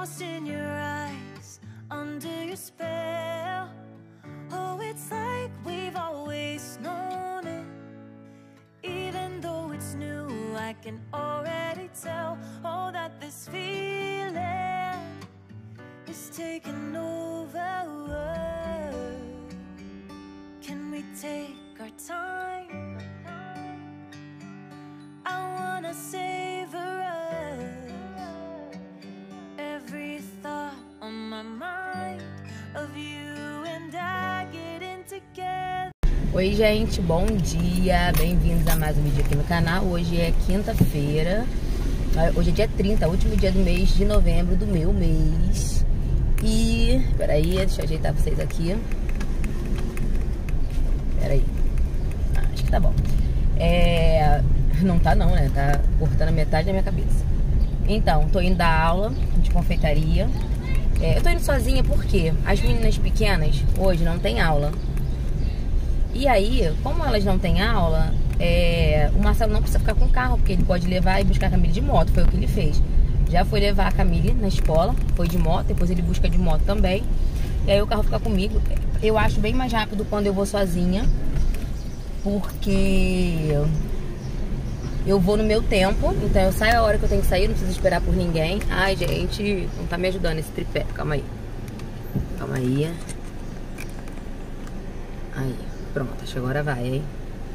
lost in your eyes, under your spell. Oh, it's like we've always known it. Even though it's new, I can already tell. Oh, that this feeling is taking over. Can we take our time? I wanna savor us. Every thought on my mind of you and I getting together. Oi gente, bom dia, bem-vindos a mais um vídeo aqui no canal. Hoje é quinta-feira, hoje é dia 30, último dia do mês de novembro do meu mês. E, peraí, deixa eu ajeitar vocês aqui. Peraí, acho que tá bom. Não tá não, né, tá cortando a metade da minha cabeça. Então, tô indo dar aula de confeitaria. Eu tô indo sozinha porque as meninas pequenas hoje não tem aula. E aí, como elas não têm aula, o Marcelo não precisa ficar com o carro, porque ele pode levar e buscar a Camille de moto. Foi o que ele fez. Já foi levar a Camille na escola, foi de moto, depois ele busca de moto também. E aí o carro fica comigo. Eu acho bem mais rápido quando eu vou sozinha, porque eu vou no meu tempo. Então eu saio a hora que eu tenho que sair, não preciso esperar por ninguém. Ai, gente, não tá me ajudando esse tripé. Calma aí. Calma aí. Aí. Pronto, acho que agora vai, hein?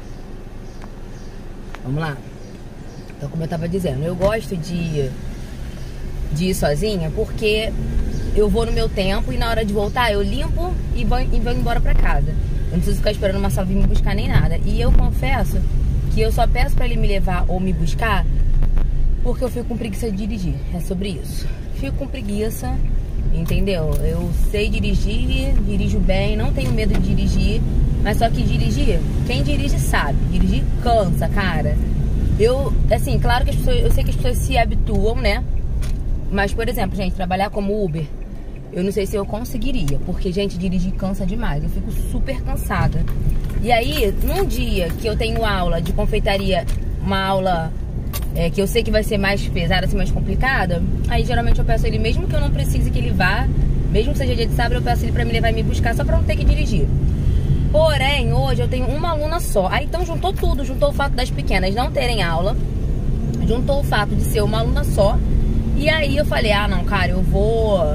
Vamos lá. Então, como eu tava dizendo, eu gosto de ir sozinha porque eu vou no meu tempo e na hora de voltar eu limpo e vou embora pra casa. Eu não preciso ficar esperando uma Marcelo vir me buscar nem nada. E eu confesso que eu só peço pra ele me levar ou me buscar porque eu fico com preguiça de dirigir. É sobre isso. Fico com preguiça, entendeu? Eu sei dirigir, dirijo bem, não tenho medo de dirigir. Mas só que dirigir, quem dirige sabe. Dirigir cansa, cara. Assim, claro que eu sei que as pessoas se habituam, né? Mas, por exemplo, gente, trabalhar como Uber, eu não sei se eu conseguiria. Porque, gente, dirigir cansa demais. Eu fico super cansada. E aí, num dia que eu tenho aula de confeitaria, uma aula que eu sei que vai ser mais pesada, assim, mais complicada, aí geralmente eu peço ele, mesmo que eu não precise que ele vá, mesmo que seja dia de sábado, eu peço ele pra me levar e me buscar, só pra não ter que dirigir. Porém, hoje eu tenho uma aluna só. Aí então juntou tudo, juntou o fato das pequenas não terem aula, juntou o fato de ser uma aluna só. E aí eu falei, ah não, cara, eu vou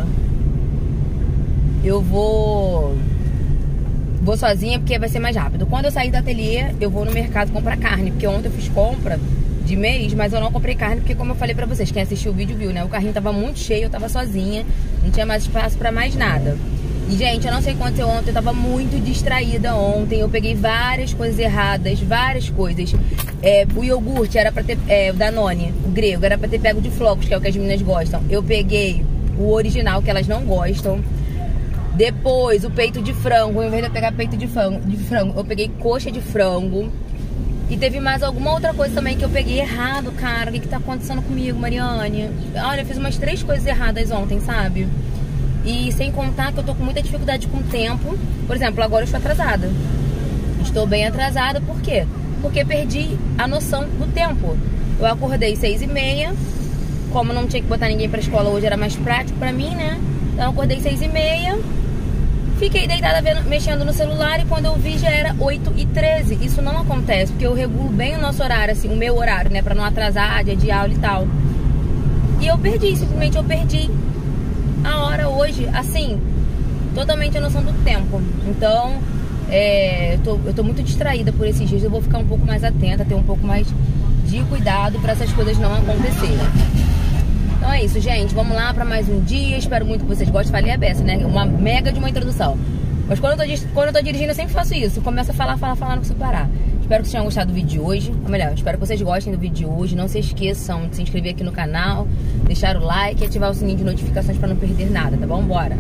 sozinha porque vai ser mais rápido. Quando eu sair do ateliê, eu vou no mercado comprar carne, porque ontem eu fiz compra de mês, mas eu não comprei carne porque, como eu falei pra vocês, quem assistiu o vídeo viu, né? O carrinho tava muito cheio, eu tava sozinha, não tinha mais espaço pra mais nada. E, gente, eu não sei o que aconteceu ontem, eu tava muito distraída ontem, eu peguei várias coisas erradas, várias coisas. O iogurte era pra ter, o Danone, o grego, era pra ter pego de flocos, que é o que as meninas gostam. Eu peguei o original, que elas não gostam. Depois, o peito de frango, ao invés de eu pegar peito de frango, eu peguei coxa de frango. E teve mais alguma outra coisa também que eu peguei errado, cara. O que tá acontecendo comigo, Mariane? Olha, eu fiz umas 3 coisas erradas ontem, sabe? E sem contar que eu tô com muita dificuldade com o tempo. Por exemplo, agora eu estou atrasada. Estou bem atrasada, por quê? Porque perdi a noção do tempo. Eu acordei 6h30. Como não tinha que botar ninguém pra escola hoje, era mais prático pra mim, né? Então eu acordei 6h30. Fiquei deitada mexendo no celular e quando eu vi já era 8h13. Isso não acontece, porque eu regulo bem o nosso horário, assim, o meu horário, né? Pra não atrasar dia de aula e tal. E eu perdi, simplesmente eu perdi a hora hoje, assim, totalmente a noção do tempo. Então, eu tô muito distraída por esses dias. Eu vou ficar um pouco mais atenta, ter um pouco mais de cuidado pra essas coisas não acontecerem. Então é isso, gente. Vamos lá pra mais um dia. Espero muito que vocês gostem. Falei a beça, né? Uma mega de uma introdução. Mas quando eu tô dirigindo, eu sempre faço isso. Começo a falar, não consigo parar. Espero que vocês tenham gostado do vídeo de hoje. Ou melhor, espero que vocês gostem do vídeo de hoje. Não se esqueçam de se inscrever aqui no canal, deixar o like e ativar o sininho de notificações pra não perder nada, tá bom? Bora!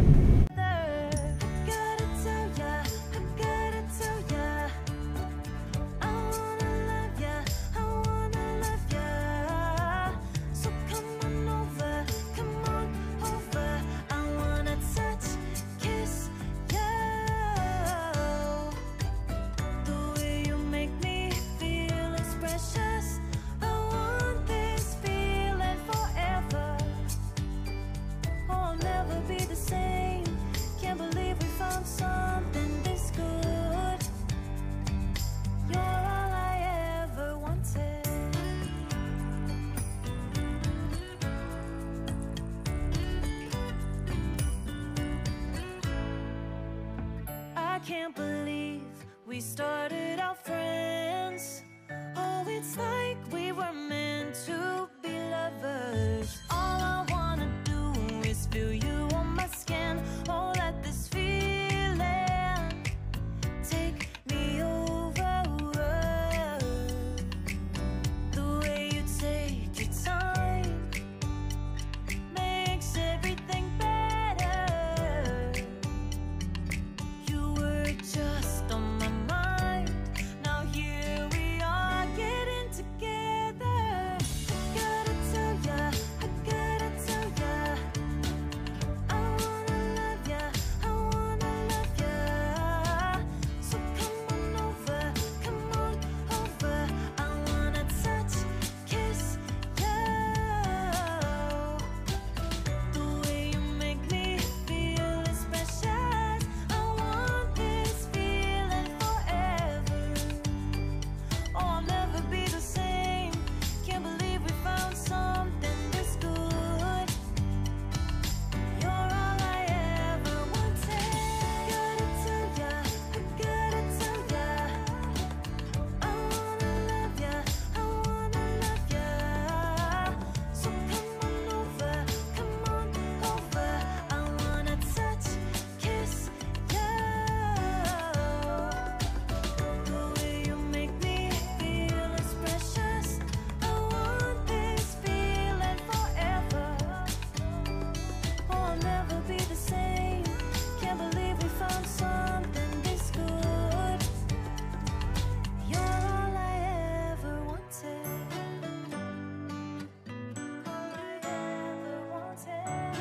can't believe we started out friends. Oh, it's like we were meant to be lovers. All I wanna do is feel you on my skin. Oh, let this feeling take me over. The way you take your time makes everything better. You were just on my mind. Now here we are getting together. Gotta tell ya, I gotta tell ya, I wanna love ya, I wanna love ya. So come on over, come on over. I wanna touch, kiss ya. The way you make me feel is precious. I want this feeling forever. Oh, I'll never be the same. Can't believe we found something this good. You're all I ever wanted. Gotta tell ya, I gotta tell ya, I wanna love ya, I wanna love ya. So come on over, come on over. I wanna touch, kiss ya. The way you make me feel is precious. I want this feeling forever. Oh, I'll never be the same. Can't believe we found something this good. You're all I ever wanted. All I ever wanted.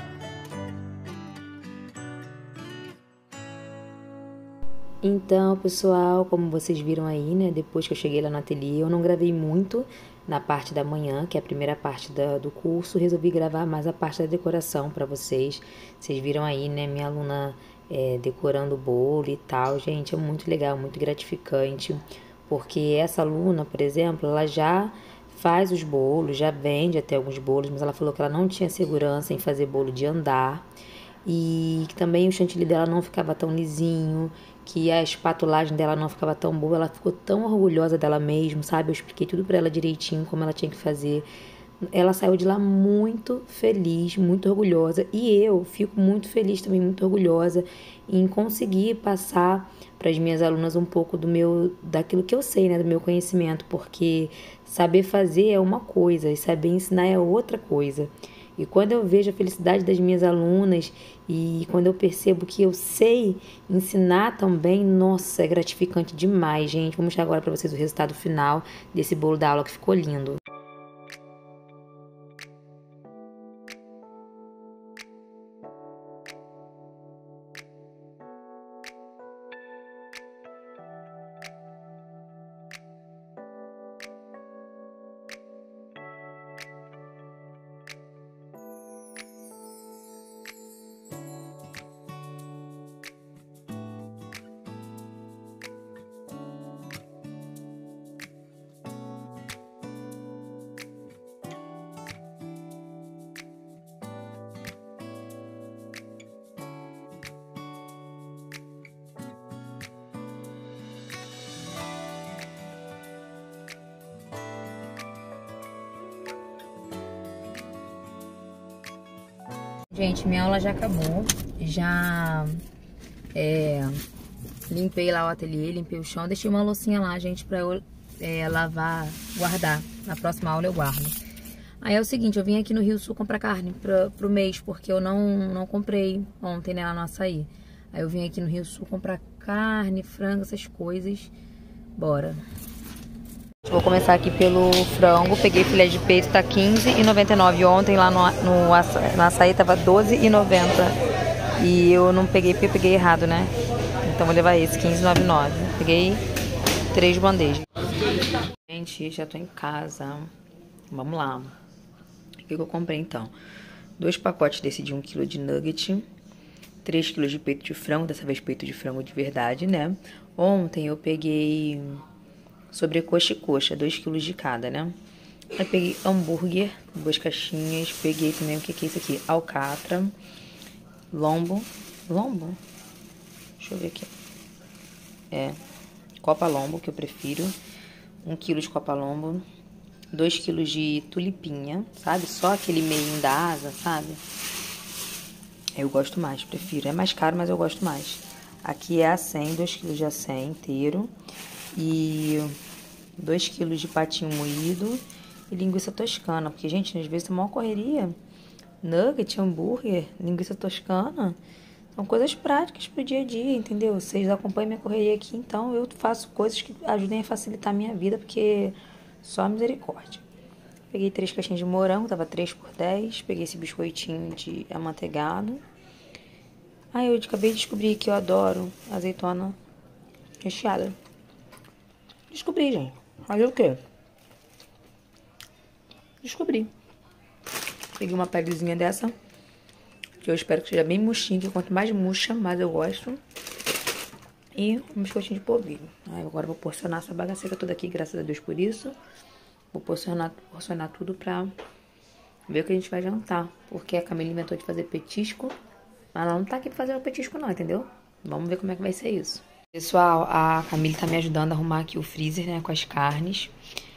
Então, pessoal, como vocês viram aí, né, depois que eu cheguei lá no ateliê, eu não gravei muito na parte da manhã, que é a primeira parte do curso, resolvi gravar mais a parte da decoração para vocês. Vocês viram aí, né, minha aluna decorando o bolo e tal. Gente, é muito legal, muito gratificante, porque essa aluna, por exemplo, ela já faz os bolos, já vende até alguns bolos, mas ela falou que ela não tinha segurança em fazer bolo de andar. E que também o chantilly dela não ficava tão lisinho, que a espatulagem dela não ficava tão boa. Ela ficou tão orgulhosa dela mesma, sabe? Eu expliquei tudo pra ela direitinho, como ela tinha que fazer. Ela saiu de lá muito feliz, muito orgulhosa. E eu fico muito feliz também, muito orgulhosa em conseguir passar para as minhas alunas um pouco daquilo que eu sei, né? Do meu conhecimento. Porque saber fazer é uma coisa e saber ensinar é outra coisa. E quando eu vejo a felicidade das minhas alunas e quando eu percebo que eu sei ensinar também, nossa, é gratificante demais, gente. Vou mostrar agora para vocês o resultado final desse bolo da aula que ficou lindo. Gente, minha aula já acabou, já limpei lá o ateliê, limpei o chão, deixei uma loucinha lá, gente, pra eu lavar, guardar. Na próxima aula eu guardo. Aí é o seguinte, eu vim aqui no Rio Sul comprar carne pro mês, porque eu não comprei ontem, né, lá no açaí. Aí eu vim aqui no Rio Sul comprar carne, frango, essas coisas. Bora. Vou começar aqui pelo frango. Peguei filé de peito, tá R$15,99. Ontem lá no açaí tava R$12,90. E eu não peguei porque eu peguei errado, né? Então vou levar esse, R$15,99. Peguei 3 bandejas. Gente, já tô em casa. Vamos lá. O que eu comprei então? 2 pacotes desse de 1 kg de nugget. 3 kg de peito de frango. Dessa vez peito de frango de verdade, né? Ontem eu peguei sobrecoxa e coxa, 2 kg de cada, né? Aí peguei hambúrguer, 2 caixinhas. Peguei também, o que é isso aqui? Alcatra, lombo. Deixa eu ver aqui. Copa Lombo, que eu prefiro. 1 quilo de Copa Lombo. 2 quilos de tulipinha, sabe? Só aquele meio da asa, sabe? Eu gosto mais, prefiro. É mais caro, mas eu gosto mais. Aqui é acém, 2 quilos de acém inteiro. E 2 quilos de patinho moído e linguiça toscana. Porque, gente, às vezes é uma correria. Nugget, hambúrguer, linguiça toscana. São coisas práticas pro dia a dia, entendeu? Vocês acompanham minha correria aqui, então eu faço coisas que ajudem a facilitar a minha vida, porque só misericórdia. Peguei 3 caixinhas de morango, tava 3 por 10. Peguei esse biscoitinho de amanteigado. Eu acabei de descobrir que eu adoro azeitona recheada. Descobri, gente. Olha o quê? Descobri. Peguei uma pelezinha dessa, que eu espero que seja bem murchinha, que quanto mais murcha, mais eu gosto. E um biscoitinho de polvilho. Agora eu vou porcionar essa bagaceira toda aqui, graças a Deus por isso. Vou porcionar tudo pra ver o que a gente vai jantar. Porque a Camila inventou de fazer petisco, mas ela não tá aqui pra fazer o petisco não, entendeu? Vamos ver como é que vai ser isso. Pessoal, a Camila tá me ajudando a arrumar aqui o freezer, né, com as carnes.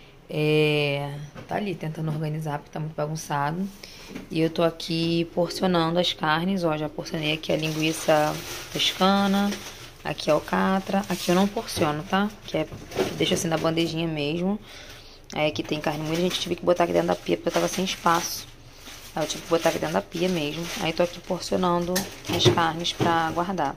Tá ali tentando organizar porque tá muito bagunçado. E eu tô aqui porcionando as carnes, ó. Já porcionei aqui a linguiça toscana, aqui a alcatra. Aqui eu não porciono, tá? Deixa assim na bandejinha mesmo. Aí aqui tem carne moída, a gente tive que botar aqui dentro da pia porque eu tava sem espaço. Aí eu tive que botar aqui dentro da pia mesmo. Aí tô aqui porcionando as carnes pra guardar.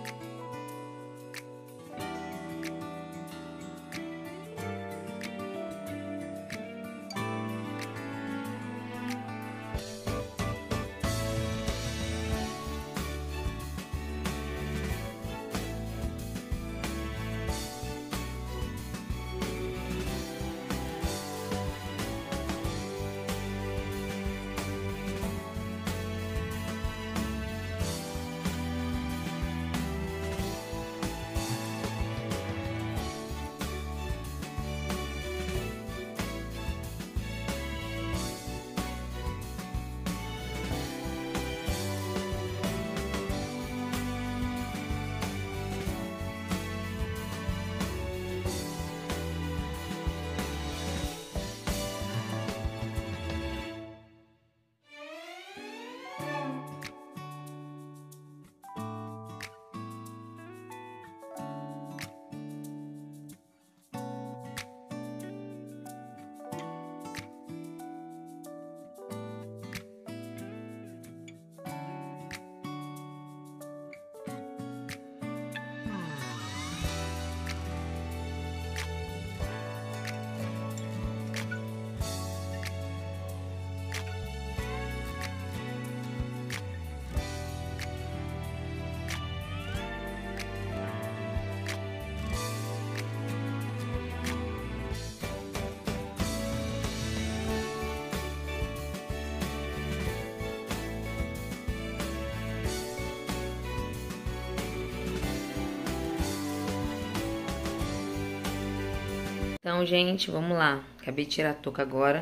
Então, gente, vamos lá. Acabei de tirar a touca agora.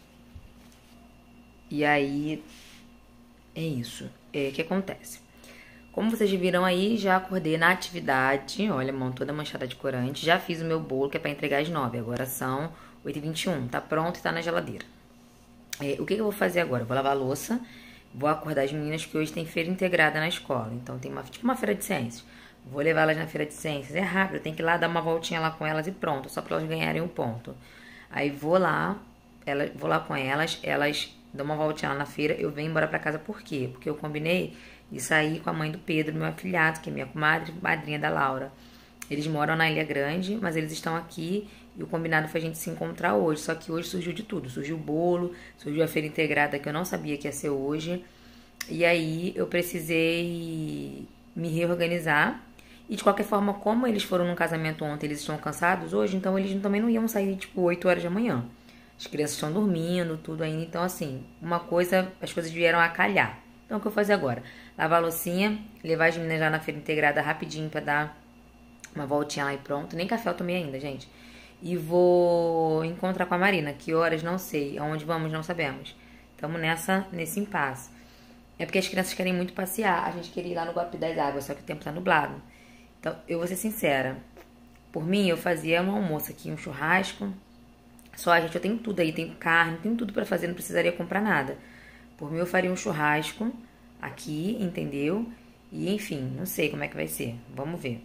E aí, é isso. O que acontece? Como vocês viram aí, já acordei na atividade. Olha, a mão toda manchada de corante. Já fiz o meu bolo, que é pra entregar às 9. Agora são 8h21. Tá pronto e tá na geladeira. O que eu vou fazer agora? Eu vou lavar a louça. Vou acordar as meninas, que hoje tem feira integrada na escola. Então, tem tipo uma feira de ciências. Vou levar elas na feira de ciências. É rápido, tem que ir lá dar uma voltinha lá com elas e pronto. Só pra elas ganharem um ponto. Aí vou lá com elas dão uma voltinha lá na feira. Eu venho embora pra casa, por quê? Porque eu combinei de sair com a mãe do Pedro, meu afilhado, que é minha comadre, madrinha da Laura. Eles moram na Ilha Grande, mas eles estão aqui. E o combinado foi a gente se encontrar hoje. Só que hoje surgiu de tudo. Surgiu o bolo, surgiu a feira integrada, que eu não sabia que ia ser hoje. E aí eu precisei me reorganizar. E de qualquer forma, como eles foram num casamento ontem, eles estão cansados hoje, então eles também não iam sair, tipo, 8 horas da manhã. As crianças estão dormindo, tudo ainda. Então, assim, as coisas vieram a calhar. Então, o que eu vou fazer agora? Lavar a loucinha, levar as meninas lá na feira integrada rapidinho pra dar uma voltinha lá e pronto. Nem café eu tomei ainda, gente. E vou encontrar com a Marina. Que horas? Não sei. Aonde vamos? Não sabemos. Estamos nesse impasse. É porque as crianças querem muito passear. A gente queria ir lá no Guapi das Águas, só que o tempo tá nublado. Então, eu vou ser sincera, Por mim, eu fazia um almoço aqui, um churrasco. Só, gente, eu tenho tudo aí, tenho carne, tenho tudo pra fazer, não precisaria comprar nada. Por mim, eu faria um churrasco aqui, entendeu? E, enfim, não sei como é que vai ser. Vamos ver.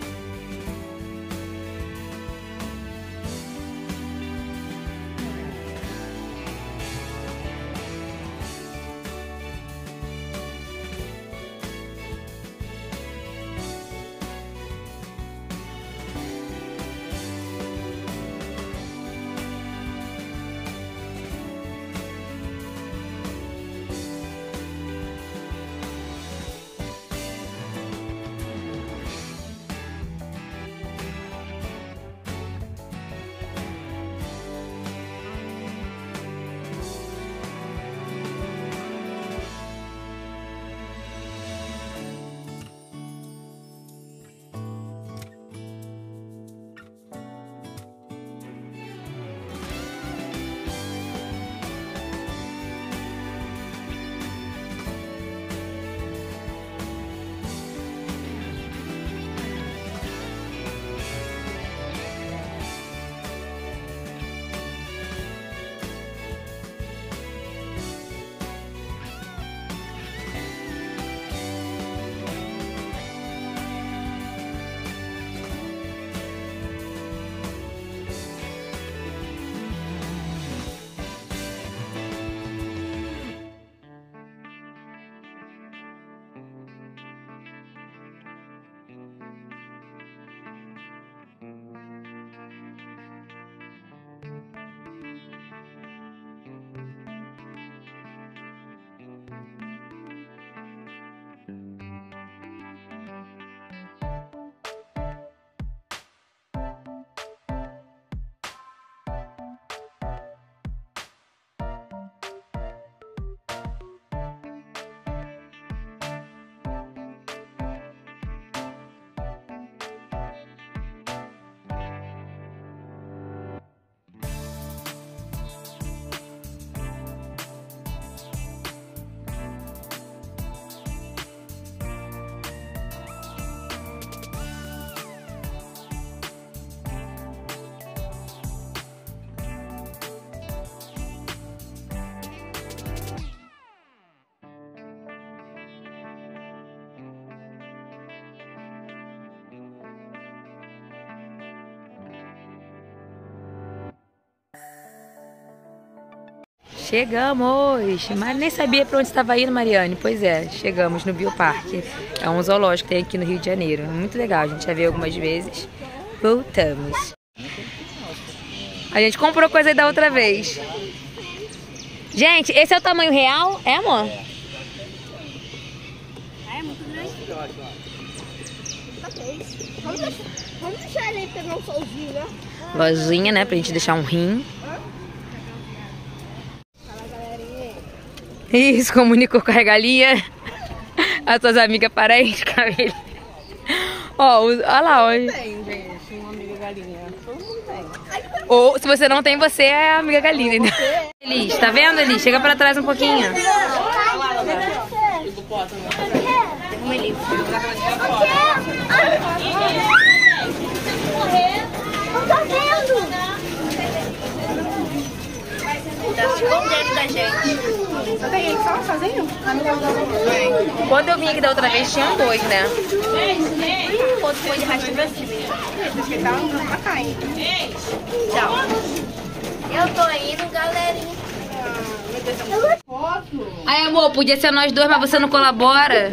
Chegamos! Mas nem sabia pra onde estava indo, Mariane. Pois é, chegamos no Bioparque. É um zoológico que tem aqui no Rio de Janeiro. Muito legal, a gente já veio algumas vezes. Voltamos. A gente comprou coisa aí da outra vez. Gente, esse é o tamanho real? É, amor? É muito grande. Vamos deixar ele pegar um solzinho, né? Lojinha, né? Pra gente deixar um rim. Isso, comunicou com a galinha. As suas amigas parentes, Camila. Ó, olha lá, ó. Tem, gente, uma amiga galinha. Todo mundo tem. Ou, se você não tem, você é a amiga galinha, entendeu? Elis, tá vendo, Elis? Chega pra trás um pouquinho. Não tá vendo? Tá se escondendo da gente. Você tem ele só sozinho? Quando eu vim aqui da outra vez, tinham dois, né? O outro foi de rastro pra cima. Acho que ele tá andando pra cá ainda. Tchau. Eu tô indo, galerinha. Aí, amor, podia ser nós dois, mas você não colabora.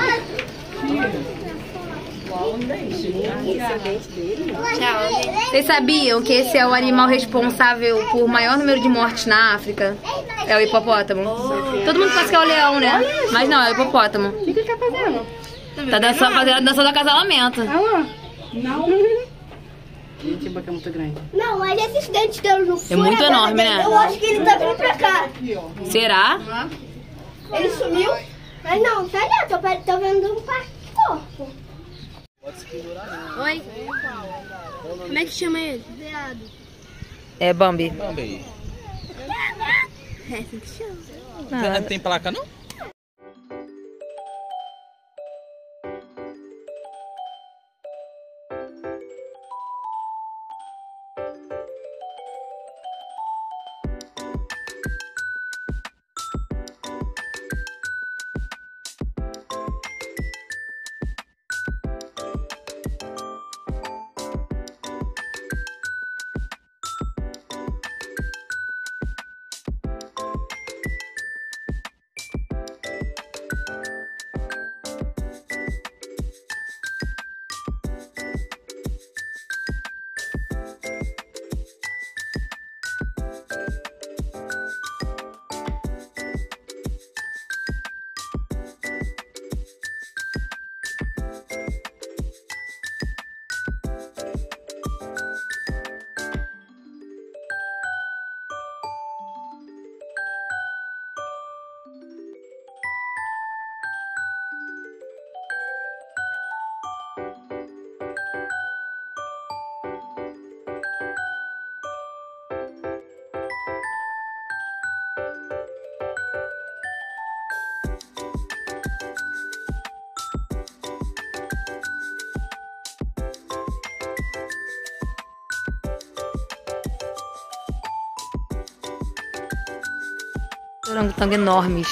Tchau, gente. Vocês sabiam que esse é o animal responsável por maior número de mortes na África? É o hipopótamo. Todo mundo pensa que é o leão, né? Mas não, é o hipopótamo. O que ele tá fazendo? Tá dançando, fazendo a dança do acasalamento. Olha lá. Não. Gente, a boca é muito grande. Não, mas esses dentes dele no fundo. É muito enorme, né? Eu acho que ele tá vindo pra cá. Será? Ele sumiu? Mas não, sei lá, tô vendo um corpo. Oi? Como é que chama ele? Veado. É Bambi. Bambi. É assim que chama. Tem placa não? Orangotango enormes.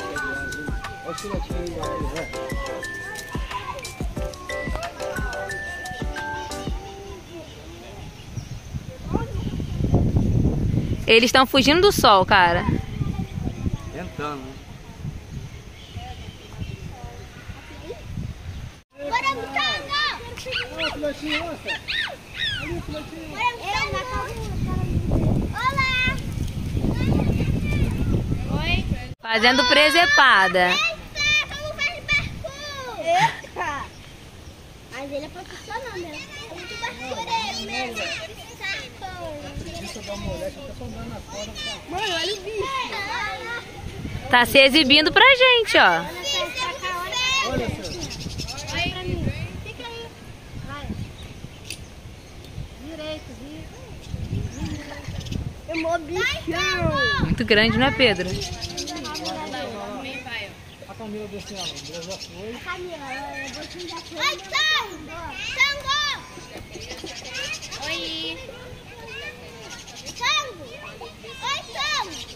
Eles estão fugindo do sol, cara. Tentando, né? Fazendo presepada. Eita! Mas ele é profissional, né? É muito parceiro. Mano, olha o bicho. Tá se exibindo pra gente, ó. Olha só. Olha pra mim. Fica aí. Vai. Direito, direito. É mó bichão. Muito grande, não é, Pedro? A Camila desse ano, já foi. Camila, eu vou te dar. Oi, Tango! Oi! Tango! Oi, Tango!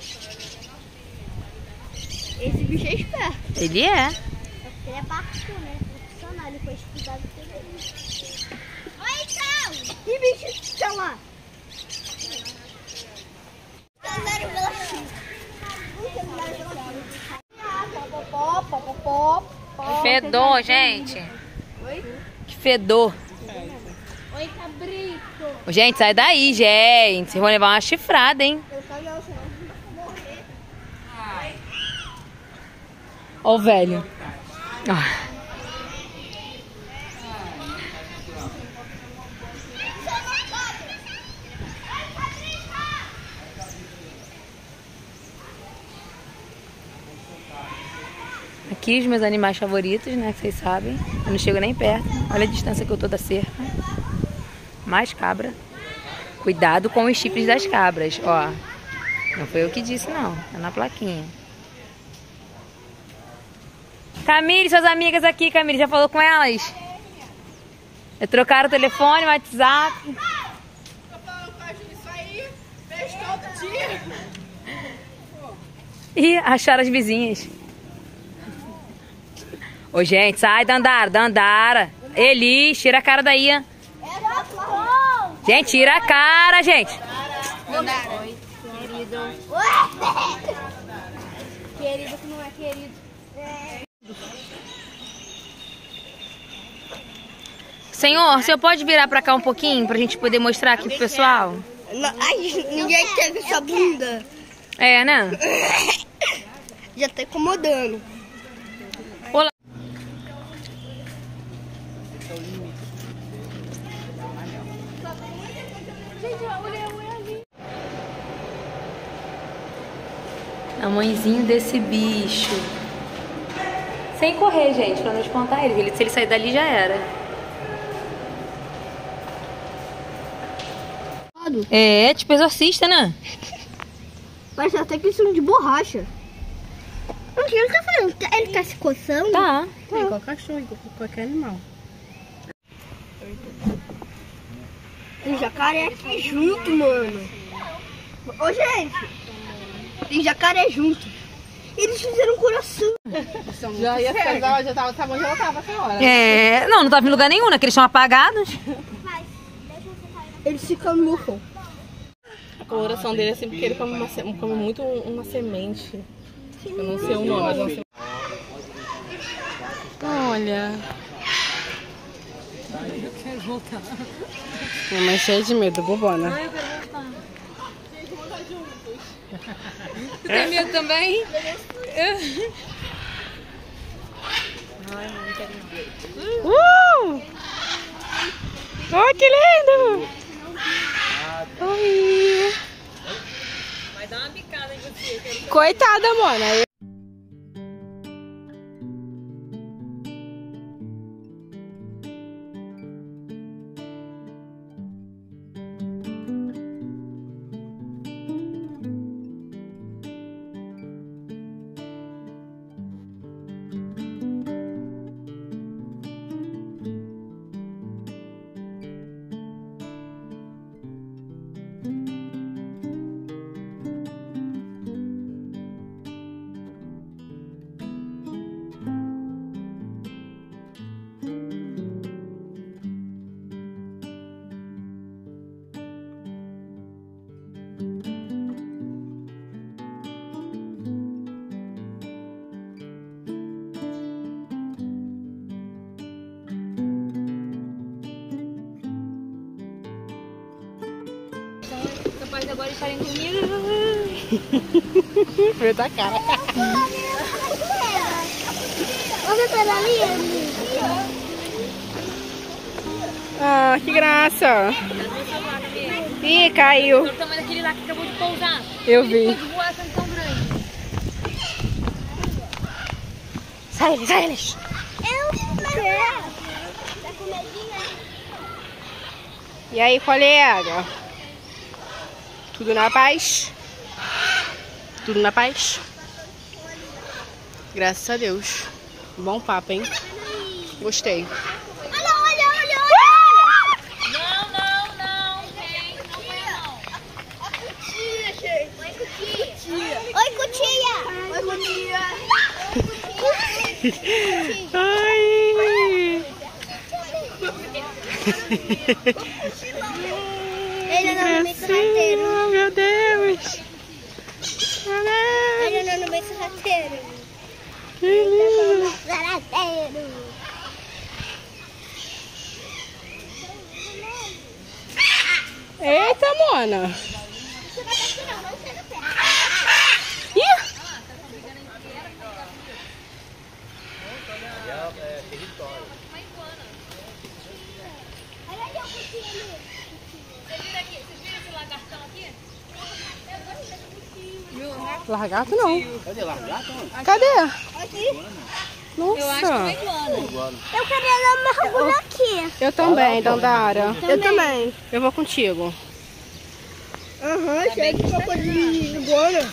Esse bicho é esperto. Ele é. Ele é parkour, né? Profissional, ele foi estudado tudo isso. Oi, Tango! Que bicho estão lá? Fedor, gente. Que fedor. Oi, cabrito. Gente, sai daí, gente. Vocês vão levar uma chifrada, hein? Ó o velho. Ah. Aqui os meus animais favoritos, né? Que vocês sabem. Eu não chego nem perto. Olha a distância que eu tô da cerca. Mais cabra. Cuidado com os chifres das cabras, ó. Não foi eu que disse, não. Tá na plaquinha. Camille, suas amigas aqui, Camille. Já falou com elas? Trocaram o telefone, o WhatsApp. Tô falando com a Júlia isso aí, fez todo dia. Ih, acharam as vizinhas. Ô, gente, sai, Dandara, Dandara. Elis, tira a cara daí. Gente, tira a cara, gente. Oi, querido. Querido que não é querido. Senhor, o senhor pode virar pra cá um pouquinho pra gente poder mostrar aqui pro pessoal? Ai, ninguém quer ver essa bunda. É, né? Já tá incomodando. Olá. Tamanhozinho desse bicho. Sem correr, gente, pra não espantar ele. Se ele sair dali, já era. É, tipo exorcista, né? Parece até que são de borracha. O que ele tá fazendo? Ele tá se coçando? Tá. Igual cachorro, igual qualquer animal. Tem jacaré aqui junto, mano. Ô, gente. Tem jacaré junto. Eles fizeram um coração. Já ia pesar, já tava, sabe onde ela tava essa hora. É, não tava em lugar nenhum, né? Que eles são apagados. Eles ficam no chão. A coloração dele é assim porque ele come muito uma semente. Eu não sei o nome, mas é uma semente. Olha. Eu quero voltar. Minha mãe cheia de medo, bobona. Ai, eu quero voltar. Tu tem medo também? Oh, que lindo! Oi! Vai dar uma bicada em você. Coitada, mona. agora eles falem comigo. Vê tua cara. Você tá ali? Ah, que graça. Ih, caiu. O tamanho daquele lá que acabou de pousar. Eu vi. Pode voar sendo tão grande. Sai eles. Tá com medinho? E aí, colega? Tudo na paz? Tudo na paz? Graças a Deus. Bom papo, hein? Gostei. Olha. Oi, cutia. Ai. Ele não no meio do rateiro. Oh, meu Deus. Ele não no meio do rateiro. Que lindo. Rateiro. Eita, Mona. Lagarto não. Cadê lagarto? Cadê? Aqui. Nossa. Eu queria dar uma mergulho aqui. Eu também, Dandara. Eu também. Eu vou contigo. Aham, cheio de crocodilo agora.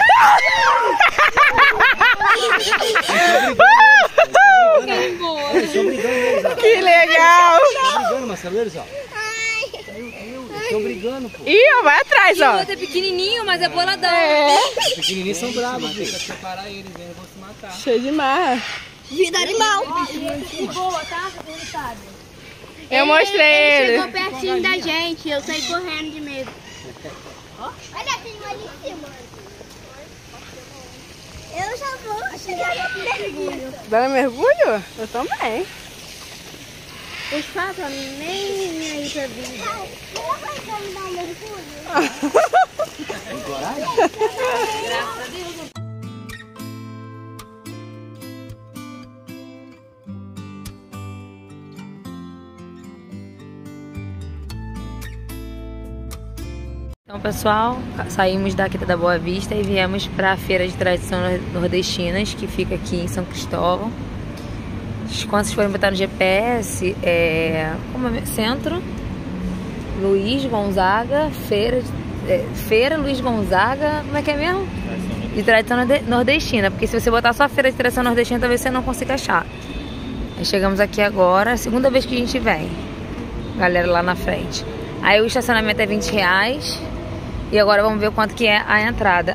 Que legal. Estão brigando, Marcelo, eles, ó. Estão brigando, pô. Ih, ó, vai atrás, O ó. outro é pequenininho, mas é boladão. Os pequenininhos são bravos, filho. Tem que separar eles, eles vão se matar. Cheio de mar. Vida animal. Boa, tá? Você não sabe. Eu mostrei Chegou ele. pertinho da gente, eu saí correndo de medo. Olha, tem um ali em cima. Eu já vou chegar no mergulho. Dando mergulho? Eu também. Os patos nem me aí pra vida. Não vai me dar um mergulho? Então, pessoal, saímos daqui da Boa Vista e viemos para a Feira de Tradição Nordestinas, que fica aqui em São Cristóvão. Quando vocês forem botar no GPS, Centro Luiz Gonzaga, Feira Luiz Gonzaga, como é que é mesmo? De Tradição Nordestina, porque se você botar só Feira de Tradição Nordestina, talvez você não consiga achar. Aí chegamos aqui agora, segunda vez que a gente vem, galera lá na frente. Aí o estacionamento é R$20 e agora vamos ver quanto que é a entrada.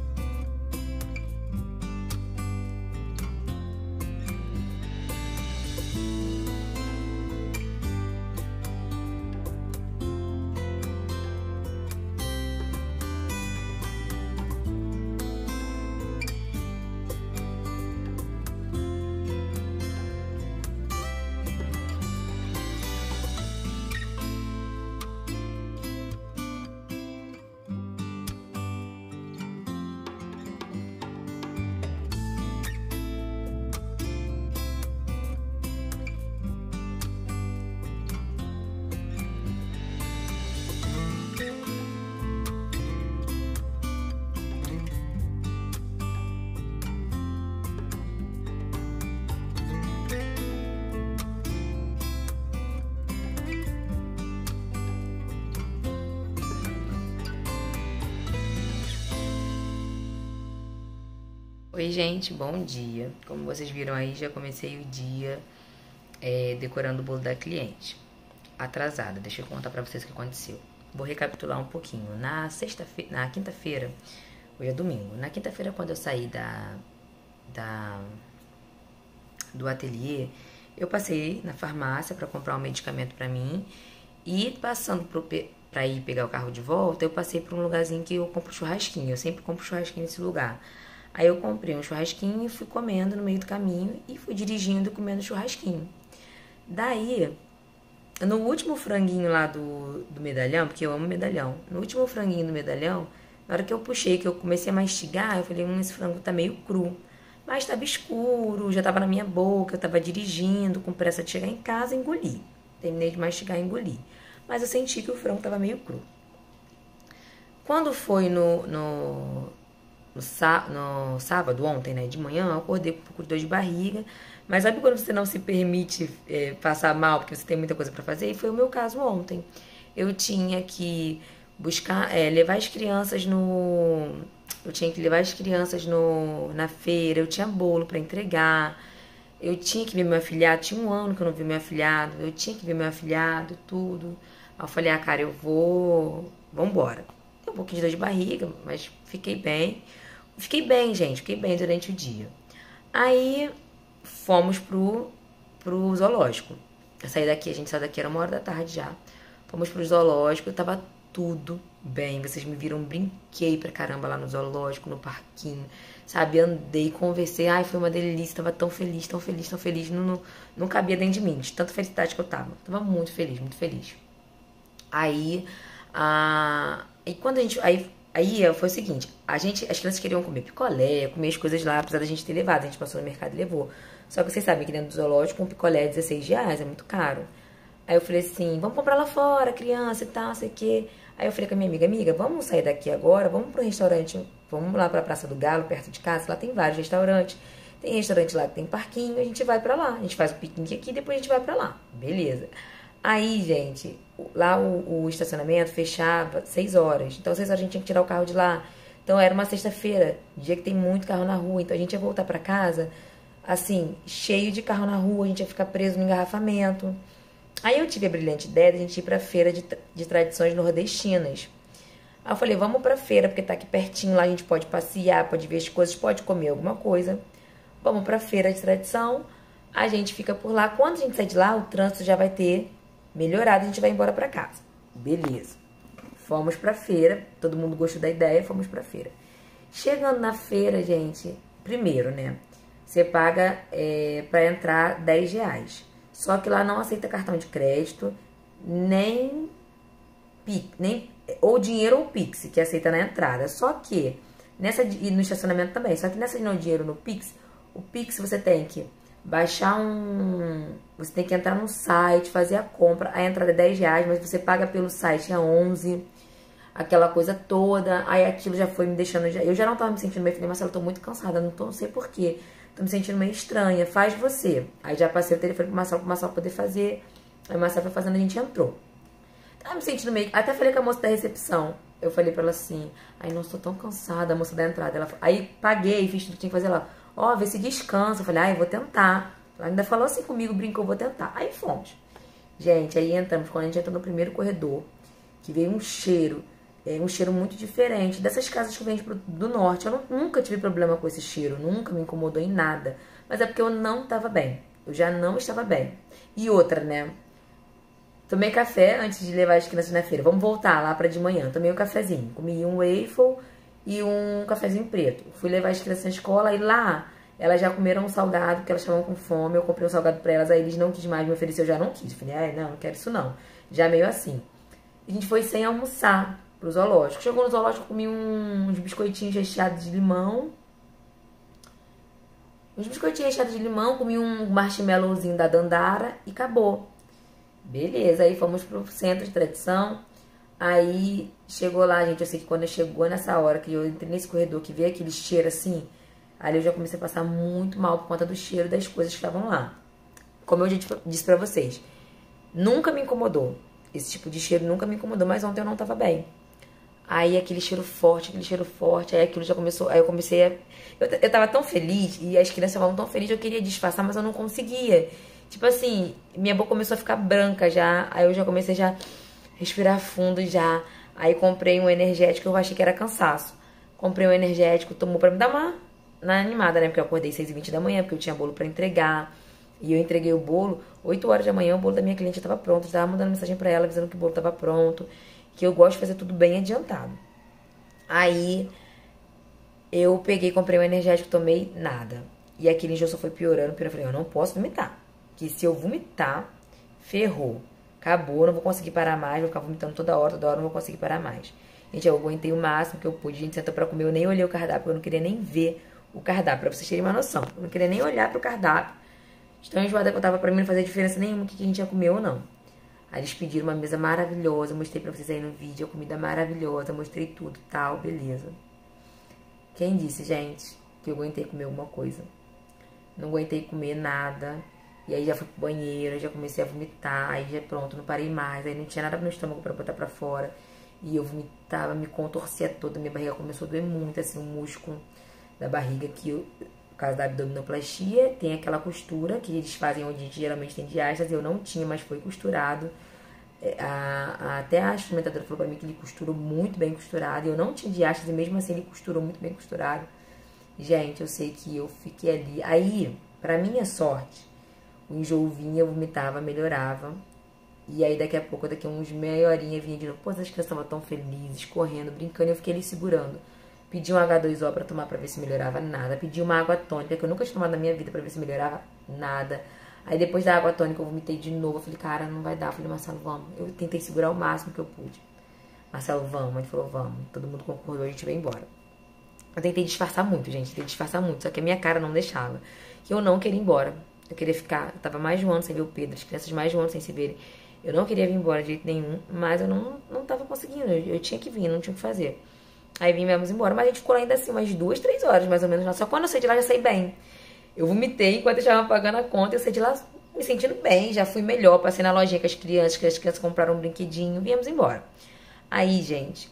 Oi gente, bom dia. Como vocês viram aí, já comecei o dia decorando o bolo da cliente. Atrasada, deixa eu contar pra vocês o que aconteceu. Vou recapitular um pouquinho. Na quinta-feira, hoje é domingo. Na quinta-feira, quando eu saí do ateliê, eu passei na farmácia pra comprar um medicamento pra mim. E passando pra ir pegar o carro de volta, eu passei por um lugarzinho que eu compro churrasquinho. Eu sempre compro churrasquinho nesse lugar. Aí eu comprei um churrasquinho e fui comendo no meio do caminho e fui dirigindo comendo churrasquinho. Daí, no último franguinho lá do medalhão, porque eu amo medalhão, no último franguinho do medalhão, na hora que eu puxei, que eu comecei a mastigar, eu falei, esse frango tá meio cru. Mas tava escuro, já tava na minha boca, eu tava dirigindo, com pressa de chegar em casa, engoli. Terminei de mastigar e engoli. Mas eu senti que o frango tava meio cru. Quando foi no sábado, ontem, né, de manhã, eu acordei com um pouco de dor de barriga. Mas sabe quando você não se permite passar mal, porque você tem muita coisa pra fazer? E foi o meu caso ontem. Eu tinha que levar as crianças na feira, eu tinha bolo pra entregar, eu tinha que ver meu afilhado, tinha 1 ano que eu não vi meu afilhado, eu tinha que ver meu afilhado, tudo. Aí eu falei, cara, vambora. Deu um pouquinho de dor de barriga, mas fiquei bem. Fiquei bem, gente, fiquei bem durante o dia. Aí fomos pro zoológico. A gente saiu daqui, era 1 hora da tarde já. Fomos pro zoológico, tava tudo bem. Vocês me viram, brinquei pra caramba lá no zoológico, no parquinho, sabe? Andei, conversei. Ai, foi uma delícia, tava tão feliz, tão feliz, tão feliz. Não cabia dentro de mim, de tanta felicidade que eu tava. Tava muito feliz, muito feliz. Aí, e quando a gente... Aí foi o seguinte, as crianças queriam comer picolé, comer as coisas lá, apesar da gente ter levado. A gente passou no mercado e levou. Só que vocês sabem que dentro do zoológico um picolé é R$16, é muito caro. Aí eu falei assim, vamos comprar lá fora, criança e tal, não sei o quê. Aí eu falei com a minha amiga, vamos sair daqui agora, vamos pro restaurante, vamos lá pra Praça do Galo, perto de casa, lá tem vários restaurantes. Tem restaurante lá que tem parquinho, a gente vai pra lá. A gente faz o piquenique aqui, depois a gente vai pra lá. Beleza. Aí, gente, lá o estacionamento fechava 6 horas. Então, 6 horas a gente tinha que tirar o carro de lá. Então, era uma sexta-feira, dia que tem muito carro na rua. Então, a gente ia voltar pra casa, assim, cheio de carro na rua. A gente ia ficar preso no engarrafamento. Aí, eu tive a brilhante ideia de a gente ir pra feira de tradições nordestinas. Aí, eu falei, vamos pra feira, porque tá aqui pertinho. Lá a gente pode passear, pode ver as coisas, pode comer alguma coisa. Vamos pra feira de tradição. A gente fica por lá. Quando a gente sair de lá, o trânsito já vai ter melhorado, a gente vai embora pra casa. Beleza. Fomos pra feira, todo mundo gostou da ideia, fomos pra feira. Chegando na feira, gente, primeiro, né, você paga pra entrar R$10. Só que lá não aceita cartão de crédito, nem ou dinheiro ou Pix, que aceita na entrada. Só que, e no estacionamento também, só que nessa de não dinheiro no Pix, o Pix você tem que baixar você tem que entrar no site, fazer a compra, a entrada é R$10, mas você paga pelo site 11, aquela coisa toda. Aí aquilo já foi me deixando, eu já não tava me sentindo bem, falei, Marcelo, eu tô muito cansada, não sei porquê, tô me sentindo meio estranha, faz você. Aí já passei o telefone pro Marcelo poder fazer, aí o Marcelo foi fazendo, a gente entrou. Tava me sentindo meio, até falei com a moça da recepção, eu falei pra ela assim, ai, nossa, tô tão cansada, a moça da entrada. Aí paguei, fiz tudo que tinha que fazer lá. Ó, vê se descansa. Eu falei, ai, vou tentar. Ela ainda falou assim comigo, brincou, vou tentar. Aí fomos. Gente, aí entramos. Quando a gente entrou no primeiro corredor, que veio um cheiro muito diferente dessas casas que vêm do norte. Eu nunca tive problema com esse cheiro, nunca me incomodou em nada. Mas é porque eu não tava bem. Eu já não estava bem. E outra, né? Tomei café antes de levar as crianças na feira. Vamos voltar lá pra de manhã. Tomei um cafezinho. Comi um waffle e um cafezinho preto. Fui levar as crianças na escola e lá elas já comeram um salgado, porque elas estavam com fome. Eu comprei um salgado pra elas, aí eles não quis mais me oferecer, eu já não quis. Falei, ai, não quero isso não. Já meio assim. A gente foi sem almoçar pro zoológico. Chegou no zoológico, comi uns biscoitinhos recheados de limão. Comi um marshmallowzinho da Dandara e acabou. Beleza, aí fomos pro centro de tradição. Aí chegou lá, gente, eu sei que quando chegou nessa hora que eu entrei nesse corredor, que veio aquele cheiro assim, aí eu já comecei a passar muito mal por conta do cheiro das coisas que estavam lá. Como eu já disse pra vocês, nunca me incomodou. Esse tipo de cheiro nunca me incomodou, mas ontem eu não tava bem. Aí aquele cheiro forte, aí aquilo já começou, aí eu comecei a... Eu tava tão feliz, e as crianças estavam tão felizes, eu queria disfarçar, mas eu não conseguia. Tipo assim, minha boca começou a ficar branca já, aí eu já comecei a respirar fundo já. Aí comprei um energético, eu achei que era cansaço. Comprei um energético, tomou pra me dar uma animada, né? Porque eu acordei 6h20 da manhã, porque eu tinha bolo pra entregar. E eu entreguei o bolo, 8 horas da manhã, o bolo da minha cliente já tava pronto. Eu tava mandando mensagem pra ela, avisando que o bolo tava pronto. Que eu gosto de fazer tudo bem adiantado. Aí, eu peguei, comprei um energético, tomei nada. E aquele enjoo só foi piorando. Eu falei, eu não posso vomitar. Que se eu vomitar, ferrou. acabou, não vou conseguir parar mais, vou ficar vomitando toda hora, não vou conseguir parar mais. Gente, eu aguentei o máximo que eu pude. A gente sentou pra comer, eu nem olhei o cardápio, porque eu não queria nem ver o cardápio, pra vocês terem uma noção. Eu não queria nem olhar pro cardápio. Então, enjoada que eu tava, pra mim não fazia diferença nenhuma o que a gente ia comer ou não. Aí eles pediram uma mesa maravilhosa, eu mostrei pra vocês aí no vídeo, a comida maravilhosa, mostrei tudo e tal, beleza. Quem disse, gente, que eu aguentei comer alguma coisa? Não aguentei comer nada. E aí já fui pro banheiro, já comecei a vomitar, aí já pronto, não parei mais. Aí não tinha nada no estômago pra botar pra fora. E eu vomitava, me contorcia toda, minha barriga começou a doer muito, assim, o músculo da barriga que por causa da abdominoplastia, tem aquela costura que eles fazem onde a gente geralmente tem diástase, eu não tinha, mas foi costurado. Até a experimentadora falou pra mim que ele costurou muito bem costurado, eu não tinha diástase, mesmo assim ele costurou muito bem costurado. Gente, eu sei que eu fiquei ali. Aí, pra minha sorte, o enjoo vinha, eu vomitava, melhorava. E aí daqui a pouco, daqui a uns meia horinha, vinha de novo. Pô, as crianças estavam tão felizes, correndo, brincando, eu fiquei ali segurando. Pedi um H2O pra tomar pra ver se melhorava, nada. Pedi uma água tônica, que eu nunca tinha tomado na minha vida, pra ver se melhorava, nada. Aí depois da água tônica eu vomitei de novo. Eu falei, cara, não vai dar. Eu falei, Marcelo, vamos. Eu tentei segurar o máximo que eu pude. Marcelo, vamos. Ele falou, vamos. Todo mundo concordou, a gente veio embora. Eu tentei disfarçar muito, gente. Tentei disfarçar muito, só que a minha cara não deixava. Que eu não queria ir embora. Eu queria ficar. Eu tava mais de um ano sem ver o Pedro, as crianças mais de um ano sem se verem. Eu não queria vir embora de jeito nenhum, mas eu não tava conseguindo. Eu tinha que vir, não tinha o que fazer. Aí viemos embora, mas a gente ficou lá ainda assim umas 2, 3 horas, mais ou menos. Só quando eu saí de lá, já saí bem. Eu vomitei enquanto eu estava pagando a conta. Eu saí de lá me sentindo bem, já fui melhor. Passei na lojinha com as crianças, que as crianças compraram um brinquedinho. Viemos embora. Aí, gente,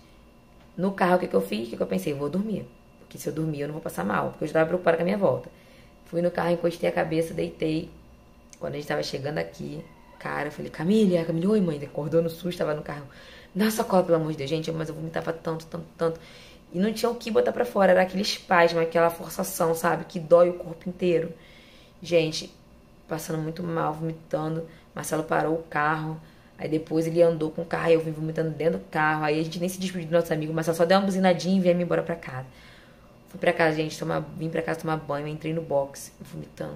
no carro, o que eu fiz? O que eu pensei? Vou dormir. Porque se eu dormir, eu não vou passar mal. Porque eu já estava preocupada com a minha volta. Fui no carro, encostei a cabeça, deitei. Quando a gente estava chegando aqui, cara, eu falei, Camille, oi mãe, acordou no susto, tava no carro. Dá uma sacola, pelo amor de Deus, gente, mas eu vomitava tanto. E não tinha o que botar pra fora, era aquele espasmo, aquela forçação, sabe, que dói o corpo inteiro. Gente, passando muito mal, vomitando. Marcelo parou o carro, aí depois ele andou com o carro, aí eu vim vomitando dentro do carro, aí a gente nem se despediu do nosso amigo, Marcelo só deu uma buzinadinha e veio embora pra casa. Fui pra casa, gente, vim pra casa tomar banho, entrei no box, vomitando.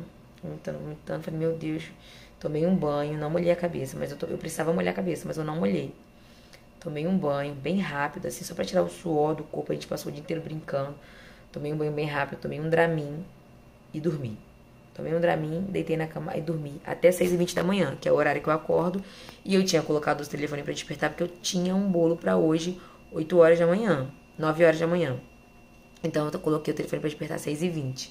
Falei, meu Deus, tomei um banho, não molhei a cabeça, mas eu precisava molhar a cabeça, mas eu não molhei. Tomei um banho bem rápido, assim, só pra tirar o suor do corpo, a gente passou o dia inteiro brincando. Tomei um banho bem rápido, tomei um Dramin e dormi. Tomei um Dramin, deitei na cama e dormi até 6h20 da manhã, que é o horário que eu acordo. E eu tinha colocado o telefone pra despertar, porque eu tinha um bolo pra hoje, 8 horas da manhã, 9 horas da manhã. Então eu coloquei o telefone pra despertar 6h20.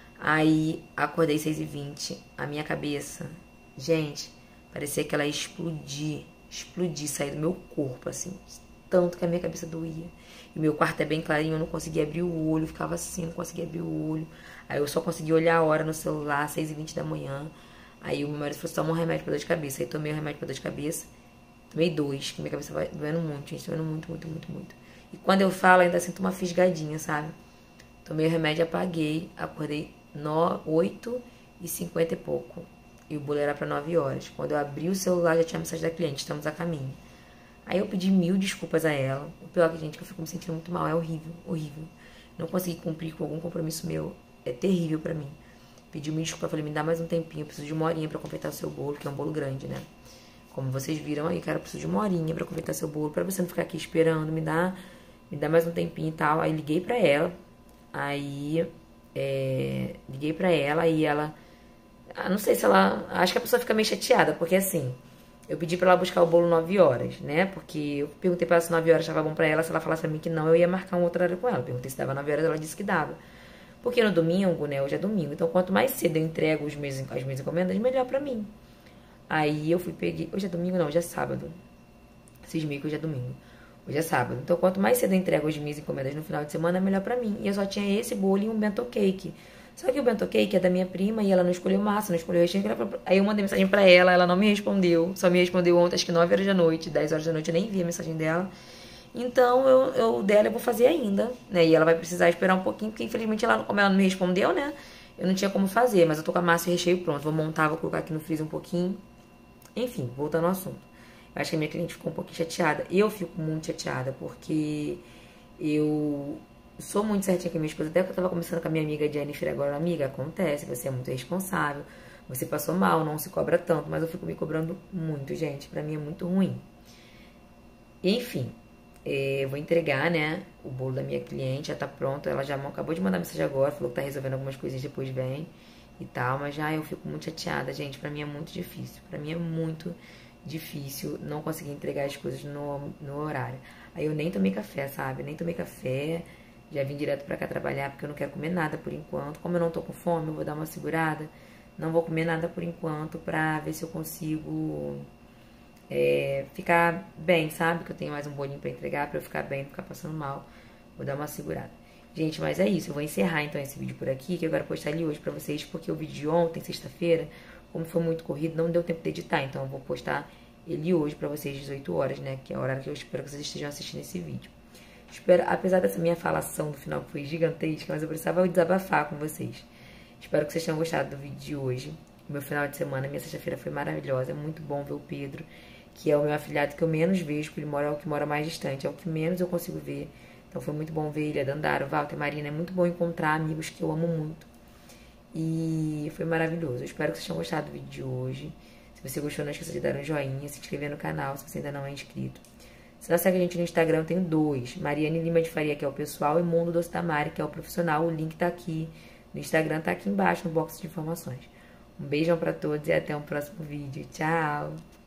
Aí acordei 6h20, a minha cabeça, gente, parecia que ela ia explodir, sair do meu corpo, assim, tanto que a minha cabeça doía. E meu quarto é bem clarinho, eu não conseguia abrir o olho, ficava assim, não conseguia abrir o olho. Aí eu só conseguia olhar a hora no celular, 6h20 da manhã. Aí o meu marido falou, toma um remédio pra dor de cabeça. Aí tomei um remédio pra dor de cabeça, tomei 2, que minha cabeça vai doendo muito, gente, doendo muito. E quando eu falo, ainda sinto uma fisgadinha, sabe? Tomei o remédio, apaguei, acordei 8h50 e pouco. E o bolo era pra 9 horas. Quando eu abri o celular, já tinha mensagem da cliente, estamos a caminho. Aí eu pedi 1000 desculpas a ela. O pior que, gente, que eu fico me sentindo muito mal. É horrível. Não consegui cumprir com algum compromisso meu. É terrível pra mim. Pedi 1000 desculpas, falei, me dá mais um tempinho. Eu preciso de uma horinha pra completar o seu bolo, que é um bolo grande, né? Como vocês viram aí, cara, eu preciso de uma horinha pra completar seu bolo. Pra você não ficar aqui esperando, me dá mais um tempinho e tal. Aí liguei pra ela. Liguei pra ela e ela... não sei se ela... Acho que a pessoa fica meio chateada, porque assim... Eu pedi pra ela buscar o bolo 9 horas, né? Porque eu perguntei pra ela se 9 horas estava bom pra ela. Se ela falasse pra mim que não, eu ia marcar um outro horário com ela. Perguntei se dava 9 horas, ela disse que dava. Porque no domingo, né? Hoje é domingo. Então, quanto mais cedo eu entrego as minhas encomendas, melhor pra mim. Aí eu peguei... Hoje é domingo? Não, hoje é sábado. Cismei que hoje é domingo. Hoje é sábado. Então, quanto mais cedo eu entrego as minhas encomendas no final de semana, é melhor pra mim. E eu só tinha esse bolo e um bento cake. Só que o bento cake é da minha prima e ela não escolheu massa, não escolheu recheio. Aí eu mandei mensagem pra ela não me respondeu. Só me respondeu ontem, acho que 9 horas da noite, 10 horas da noite, eu nem vi a mensagem dela. Então, eu vou fazer ainda, né? E ela vai precisar esperar um pouquinho, porque infelizmente, como ela não me respondeu, né? Eu não tinha como fazer, mas eu tô com a massa e recheio pronto. Vou montar, vou colocar aqui no freezer um pouquinho. Enfim, voltando ao assunto. Eu acho que a minha cliente ficou um pouquinho chateada. Eu fico muito chateada, porque eu sou muito certinha com a minha esposa. Até que eu tava conversando com a minha amiga Jennifer agora. Amiga, acontece, você é muito responsável. você passou mal, não se cobra tanto, mas eu fico me cobrando muito, gente. Pra mim é muito ruim. Enfim, eu vou entregar, né, o bolo da minha cliente, já tá pronto. Ela já acabou de mandar mensagem agora, falou que tá resolvendo algumas coisinhas, depois vem e tal. Mas já eu fico muito chateada, gente. Pra mim é muito difícil. Pra mim é muito difícil não conseguir entregar as coisas no horário. Aí eu nem tomei café, sabe? Nem tomei café. Já vim direto pra cá trabalhar porque eu não quero comer nada por enquanto. Como eu não tô com fome, eu vou dar uma segurada. Não vou comer nada por enquanto pra ver se eu consigo ficar bem, sabe? Que eu tenho mais um bolinho pra entregar pra eu ficar bem, não ficar passando mal. Vou dar uma segurada. Gente, mas é isso. Eu vou encerrar então esse vídeo por aqui, que eu quero postar ele hoje pra vocês, porque o vídeo de ontem, sexta-feira, como foi muito corrido, não deu tempo de editar. Então eu vou postar ele hoje pra vocês, 18 horas, né? Que é a hora que eu espero que vocês estejam assistindo esse vídeo. Espero, apesar dessa minha falação do final que foi gigantesca, mas eu precisava desabafar com vocês. Espero que vocês tenham gostado do vídeo de hoje. O meu final de semana, minha sexta-feira foi maravilhosa. É muito bom ver o Pedro, que é o meu afilhado que eu menos vejo, porque ele é o que mora mais distante, é o que menos eu consigo ver. Então foi muito bom ver ele, a Dandara, o Walter, a Marina. É muito bom encontrar amigos que eu amo muito. E foi maravilhoso. Eu espero que vocês tenham gostado do vídeo de hoje. Se você gostou, não esqueça de dar um joinha, se inscrever no canal, se você ainda não é inscrito. Se não segue a gente no Instagram, eu tenho 2. Mariane Lima de Faria, que é o pessoal, e Mundo Doce da Mari, que é o profissional. O link tá aqui no Instagram, tá aqui embaixo no box de informações. Um beijão pra todos e até o próximo vídeo. Tchau!